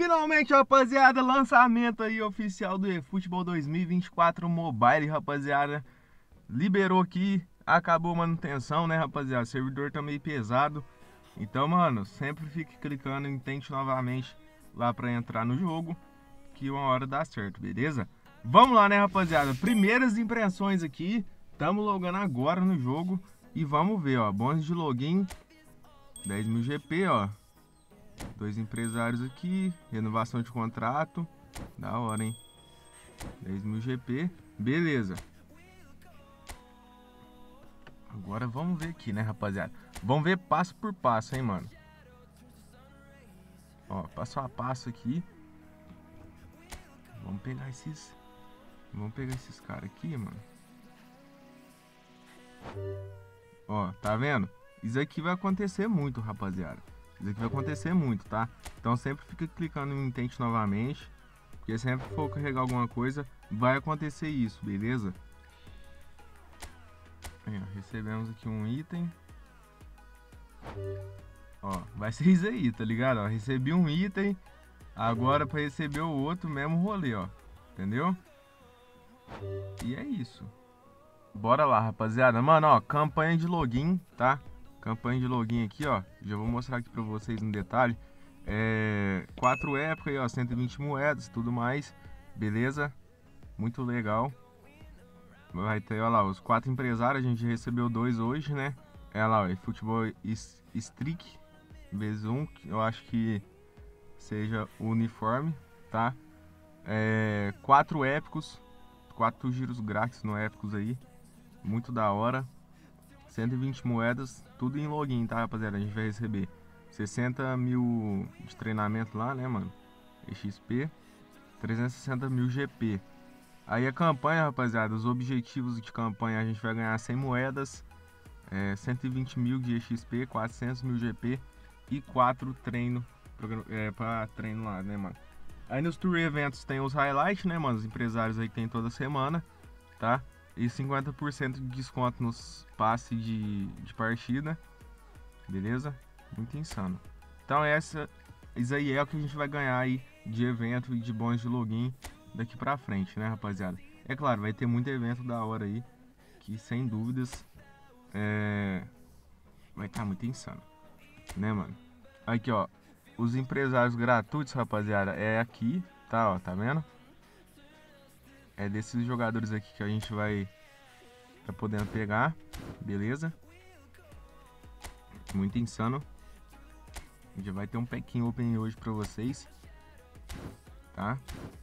Finalmente, rapaziada, lançamento aí oficial do eFootball 2024 Mobile, rapaziada. Liberou aqui, acabou a manutenção, né, rapaziada? O servidor tá meio pesado. Então, mano, sempre fique clicando em tente novamente lá pra entrar no jogo, que uma hora dá certo, beleza? Vamos lá, né, rapaziada? Primeiras impressões aqui. Tamo logando agora no jogo e vamos ver, ó. Bônus de login, 10.000 GP, ó. Dois empresários aqui, renovação de contrato, da hora, hein? 10.000 GP, beleza. Agora vamos ver aqui, né, rapaziada? Vamos ver passo por passo, hein, mano? Ó, passo a passo aqui. Vamos pegar esses caras aqui, mano. Ó, tá vendo? Isso aqui vai acontecer muito, rapaziada. Isso aqui vai acontecer muito, tá? Então sempre fica clicando em tente novamente, porque sempre que for carregar alguma coisa, vai acontecer isso, beleza? Aí, ó, recebemos aqui um item. Ó, vai ser isso aí, tá ligado? Ó, recebi um item, agora para receber o outro, mesmo rolê, ó. Entendeu? E é isso. Bora lá, rapaziada. Mano, ó, campanha de login, tá? Campanha de login aqui, ó. Já vou mostrar aqui pra vocês no detalhe. 4 épocas aí, ó. 120 moedas, tudo mais. Beleza? Muito legal. Vai ter, ó lá, os 4 empresários. A gente recebeu 2 hoje, né? É lá, ó. Futebol Streak vezes 1. Eu acho que seja o uniforme, tá? 4 épicos. 4 giros grátis no épicos aí. Muito da hora. 120 moedas, tudo em login, tá, rapaziada? A gente vai receber 60 mil de treinamento lá, né, mano? XP, 360 mil GP. Aí a campanha, rapaziada, os objetivos de campanha, a gente vai ganhar 100 moedas, 120 mil de XP, 400 mil GP e 4 treino pra treino lá, né, mano? Aí nos Tour Eventos tem os highlights, né, mano? Os empresários aí que tem toda semana, tá? E 50% de desconto nos passes de partida. Beleza? Muito insano. Então isso aí é o que a gente vai ganhar aí de evento e de bônus de login daqui pra frente, né, rapaziada? É claro, vai ter muito evento da hora aí, que sem dúvidas vai estar muito insano, né, mano? Aqui, ó, os empresários gratuitos, rapaziada, é aqui, tá, ó, tá vendo? É desses jogadores aqui que a gente vai tá podendo pegar, beleza? Muito insano. Já vai ter um packing open hoje pra vocês, tá?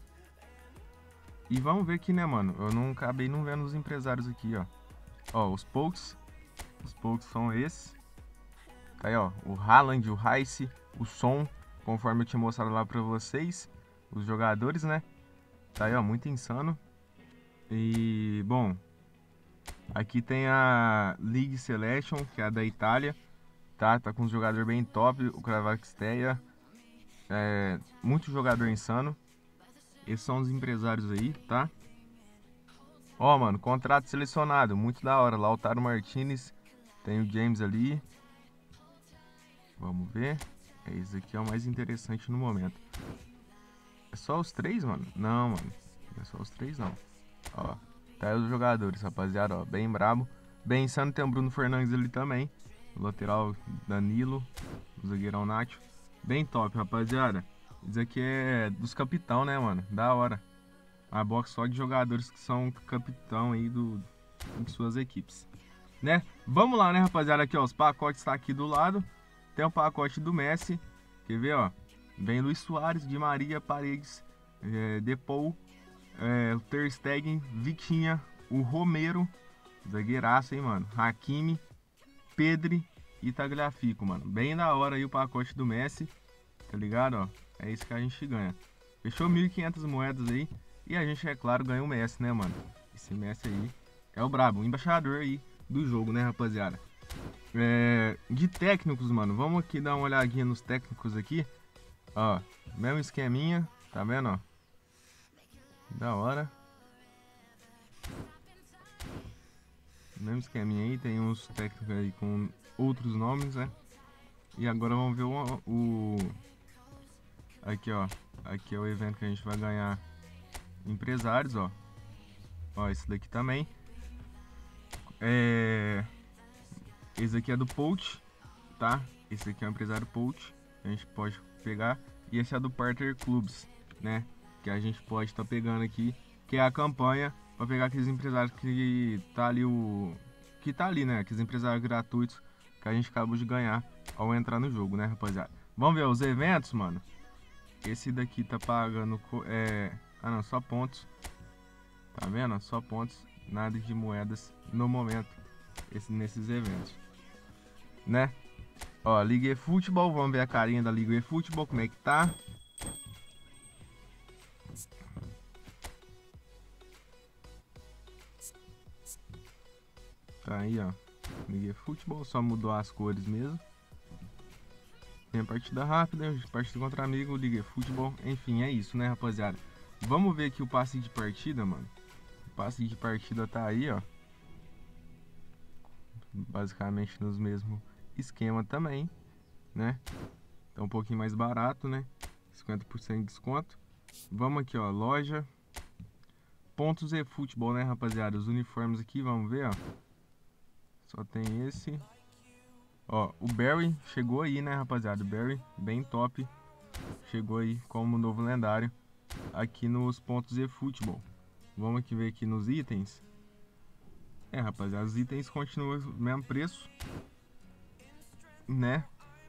E vamos ver aqui, né, mano? Eu não acabei não vendo os empresários aqui, ó. Ó, os pokes. Os pokes são esses. Tá aí, ó. O Haaland, o Rice, o Son, conforme eu tinha mostrado lá pra vocês. Os jogadores, né? Tá aí, ó. Muito insano. E, bom, aqui tem a League Selection, que é a da Itália. Tá com um jogador bem top, o Cravaxteia. Muito jogador insano. Esses são os empresários aí, tá? Ó, mano, contrato selecionado, muito da hora. Lautaro Martinez, tem o James ali. Vamos ver. Esse aqui é o mais interessante no momento. É só os 3, mano? Não, mano. Não é só os 3, não. Ó, tá aí os jogadores, rapaziada, ó. Bem brabo. Bem insano, tem o Bruno Fernandes ali também. O lateral Danilo, o zagueirão Nacho. Bem top, rapaziada. Isso aqui é dos capitão, né, mano? Da hora. A box só de jogadores que são capitão aí de suas equipes, né? Vamos lá, né, rapaziada? Aqui, ó, os pacotes tá aqui do lado. Tem o pacote do Messi. Quer ver, ó? Vem Luis Suárez, Di Maria, Paredes, Depou, o Ter Stegen, Vitinha, o Romero, zagueiraço, hein, mano? Hakimi, Pedri e Tagliafico, mano. Bem da hora aí o pacote do Messi, tá ligado, ó? É isso que a gente ganha. Fechou 1.500 moedas aí. E a gente, é claro, ganha o Messi, né, mano? Esse Messi aí é o brabo, o embaixador aí do jogo, né, rapaziada? De técnicos, mano, vamos aqui dar uma olhadinha nos técnicos aqui. Ó, mesmo esqueminha, tá vendo, ó? Da hora. Mesmo esqueminha aí, tem uns técnicos aí com outros nomes, né? E agora vamos ver aqui, ó. Aqui é o evento que a gente vai ganhar empresários, ó. Ó, esse daqui também. Esse aqui é do Poach, tá? Esse aqui é o empresário Poach, a gente pode pegar. E esse é do Partner Clubs, né? Que a gente pode estar pegando aqui, que é a campanha para pegar aqueles empresários que tá ali, né? Aqueles empresários gratuitos que a gente acabou de ganhar ao entrar no jogo, né, rapaziada? Vamos ver os eventos, mano. Esse daqui tá pagando ah não, só pontos. Tá vendo? Só pontos, nada de moedas no momento nesses eventos, né? Ó, Liga eFootball, vamos ver a carinha da Liga eFootball, como é que tá. Tá aí, ó, Liga eFootball, só mudou as cores mesmo. Tem partida rápida, partida contra amigo, Liga eFootball, enfim, é isso, né, rapaziada? Vamos ver aqui o passe de partida, mano. O passe de partida tá aí, ó. Basicamente nos mesmos esquema também, né? Tá um pouquinho mais barato, né? 50% de desconto. Vamos aqui, ó, loja pontos eFootball, né, rapaziada? Os uniformes aqui, vamos ver, ó. Só tem esse. Ó, o Barry chegou aí, né, rapaziada? O Barry, bem top. Chegou aí como novo lendário aqui nos pontos eFootball. Vamos aqui ver aqui nos itens. Rapaziada, os itens continuam o mesmo preço, né?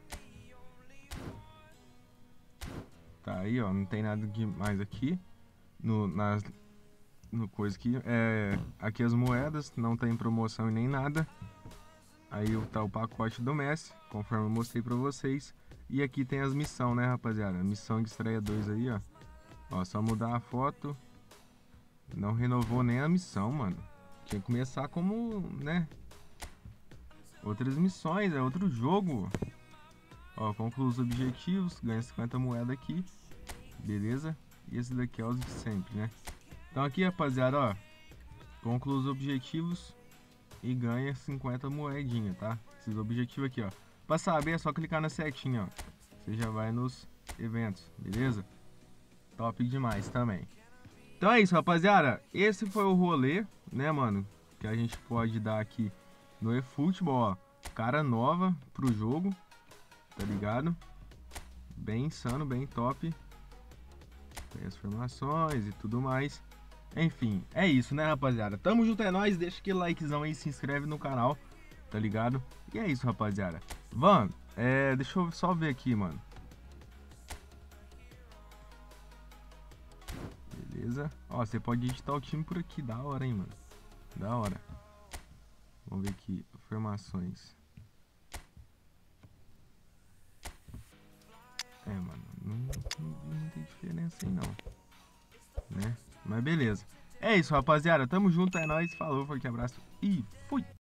Tá aí, ó, não tem nada de mais aqui no coisa aqui. Aqui as moedas, não tem promoção e nem nada. Aí tá o pacote do Messi, conforme eu mostrei pra vocês. E aqui tem as missões, né, rapaziada? Missão de estreia 2 aí, ó. Ó, só mudar a foto. Não renovou nem a missão, mano. Tinha que começar como, né? Outras missões, é outro jogo. Ó, conclua os objetivos, ganha 50 moedas aqui. Beleza? E esse daqui é os de sempre, né? Então aqui, rapaziada, ó. Conclua os objetivos e ganha 50 moedinhas, tá? Esses objetivos aqui, ó. Pra saber é só clicar na setinha, ó. Você já vai nos eventos, beleza? Top demais também. Então é isso, rapaziada. Esse foi o rolê, né, mano? Que a gente pode dar aqui no eFootball, ó. Cara nova pro jogo, tá ligado? Bem insano, bem top. Tem as formações e tudo mais. Enfim, é isso, né, rapaziada? Tamo junto, é nóis. Deixa aquele likezão aí, se inscreve no canal, tá ligado? E é isso, rapaziada. Mano, deixa eu só ver aqui, mano. Beleza? Ó, você pode editar o time por aqui. Da hora, hein, mano. Da hora. Vamos ver aqui. Formações. Mano. Não tem diferença aí, não. Né? Mas beleza. É isso, rapaziada. Tamo junto, é nóis. Falou, forte abraço e fui!